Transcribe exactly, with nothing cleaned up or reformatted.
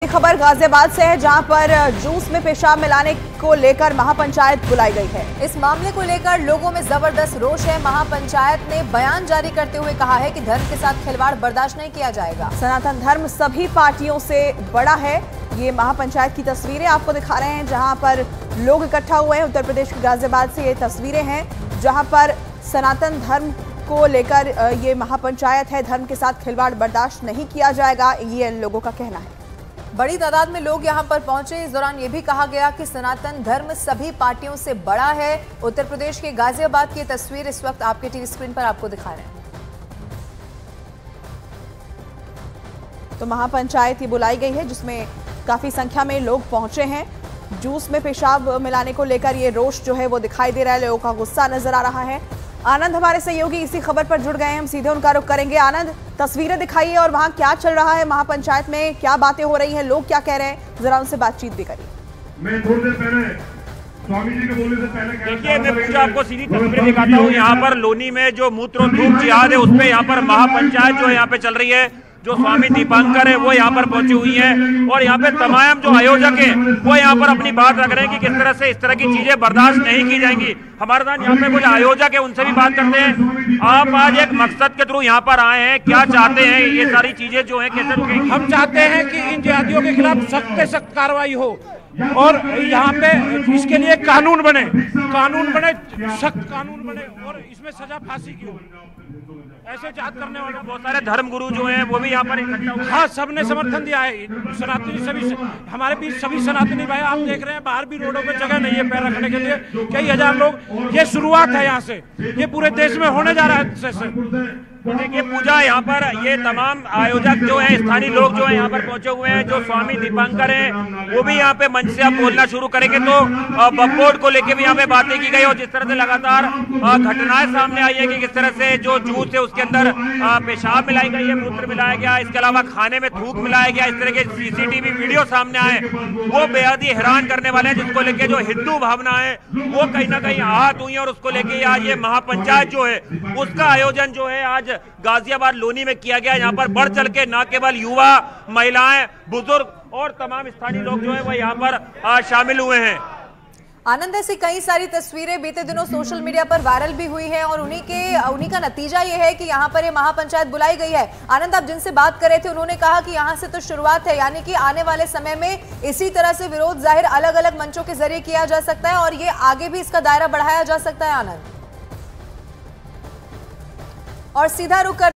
खबर गाजियाबाद से है, जहां पर जूस में पेशाब मिलाने को लेकर महापंचायत बुलाई गई है। इस मामले को लेकर लोगों में जबरदस्त रोष है। महापंचायत ने बयान जारी करते हुए कहा है कि धर्म के साथ खिलवाड़ बर्दाश्त नहीं किया जाएगा। सनातन धर्म सभी पार्टियों से बड़ा है। ये महापंचायत की तस्वीरें आपको दिखा रहे हैं, जहां पर लोग इकट्ठा हुए हैं। उत्तर प्रदेश के गाजियाबाद से ये तस्वीरें हैं, जहां पर सनातन धर्म को लेकर ये महापंचायत है। धर्म के साथ खिलवाड़ बर्दाश्त नहीं किया जाएगा, ये इन लोगों का कहना है। बड़ी तादाद में लोग यहां पर पहुंचे। इस दौरान ये भी कहा गया कि सनातन धर्म सभी पार्टियों से बड़ा है। उत्तर प्रदेश के गाजियाबाद की तस्वीर इस वक्त आपके टीवी स्क्रीन पर आपको दिखा रहे हैं। तो महापंचायत ये बुलाई गई है, जिसमें काफी संख्या में लोग पहुंचे हैं। जूस में पेशाब मिलाने को लेकर ये रोष जो है वो दिखाई दे रहा है। लोगों का गुस्सा नजर आ रहा है। आनंद हमारे सहयोगी इसी खबर पर जुड़ गए हैं, हम सीधे उनका रुख करेंगे। आनंद, तस्वीरें दिखाइए और वहां क्या चल रहा है, महापंचायत में क्या बातें हो रही हैं, लोग क्या कह रहे हैं, जरा उनसे बातचीत भी करिए। मैं थोड़ी देर पहले स्वामी जी के बोलने से पहले देखिए, मैं पूजा आपको सीधी तस्वीरें दिखाता हूँ। यहाँ पर लोनी में जो मूत्र और थूक जिहाद है, उसपे यहाँ पर महापंचायत जो है यहाँ पे चल रही है। जो स्वामी दीपांकर है वो यहाँ पर पहुंची हुई हैं और यहाँ पे तमाम जो आयोजक हैं वो यहाँ पर अपनी बात रख रहे हैं कि किस तरह से इस तरह की चीजें बर्दाश्त नहीं की जाएंगी। हमारे साथ यहाँ पे कुछ आयोजक है, उनसे भी बात करते हैं। आप आज एक मकसद के थ्रू यहाँ पर आए हैं, क्या चाहते हैं? ये सारी चीजें जो है कैसे रुकेंगी? हम चाहते हैं कि इन जिहादियों के खिलाफ सख्त से सख्त कार्रवाई हो और यहाँ पे इसके लिए कानून बने, कानून बने, सख्त कानून बने और इसमें सजा फांसी की हो। ऐसे जात करने वाले बहुत सारे धर्म गुरु जो हैं वो भी यहाँ पर इकट्ठा हुए। हाँ, सबने समर्थन दिया है। सनातनी सभी हमारे बीच सभी सनातनी भाई आप देख रहे हैं, बाहर भी रोडों पे जगह नहीं है पैर रखने के लिए। कई हजार लोग, ये शुरुआत है यहाँ से, ये पूरे देश में होने जा रहा है। तो देखिए पूजा, यहाँ पर ये तमाम आयोजक जो है, स्थानीय लोग जो है यहाँ पर पहुंचे हुए हैं। जो स्वामी दीपांकर हैं वो भी यहाँ पे मंच से अब बोलना शुरू करेंगे। तो बकबोर्ड को लेके भी यहाँ पे बातें की गई और जिस तरह से लगातार घटनाएं सामने आई है कि किस तरह से जो जूस है उसके अंदर पेशाब मिलाई गई है, मूत्र मिलाया गया, इसके अलावा खाने में थूक मिलाया गया, इस तरह के सीसीटीवी वीडियो सामने आए, वो बेहद ही हैरान करने वाले हैं। जिसको लेके जो हिंदू भावना है वो कहीं ना कहीं आहत हुई है और उसको लेके आज ये महापंचायत जो है उसका आयोजन जो है आज गाजियाबाद लोनी में किया गया। यहाँ पर बढ़ चढ़ के न केवल युवा, महिलाएं, बुजुर्ग और तमाम स्थानीय लोग जो है वो यहाँ पर शामिल हुए हैं। आनंद, ऐसी कई सारी तस्वीरें बीते दिनों सोशल मीडिया पर वायरल भी हुई हैं और उन्हीं के उन्हीं का नतीजा ये है कि यहाँ पर ये महापंचायत बुलाई गई है। आनंद, आप जिनसे बात कर रहे थे उन्होंने कहा कि यहाँ से तो शुरुआत है, यानी कि आने वाले समय में इसी तरह से विरोध जाहिर अलग अलग मंचों के जरिए किया जा सकता है और ये आगे भी इसका दायरा बढ़ाया जा सकता है। आनंद, और सीधा रुक कर